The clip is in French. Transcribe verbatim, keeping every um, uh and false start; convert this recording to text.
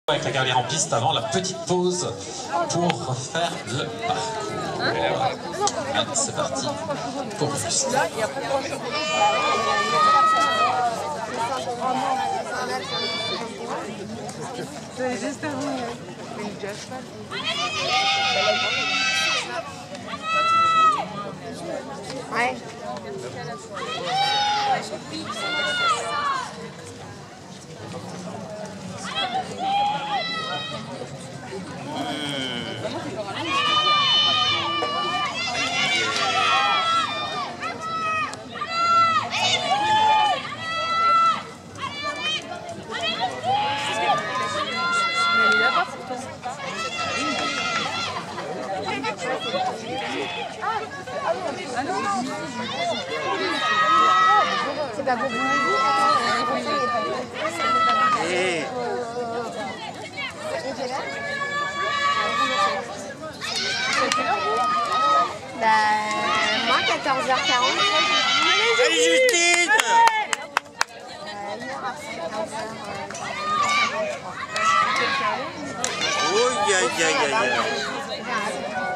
Avec la carrière en piste avant la petite pause pour faire le parcours. Allez, c'est parti pour juste. C'est juste un ouais. C'est pas beaucoup. Et... Bah, moi, quatorze heures quarante. Allez, Justine! Oh, aïe, aïe, aïe, aïe.